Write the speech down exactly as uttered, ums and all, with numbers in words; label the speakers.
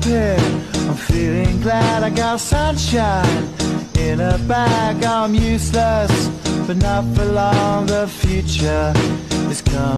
Speaker 1: happy, I'm feeling glad. I got sunshine in a bag. I'm useless, but not for long. The future is coming.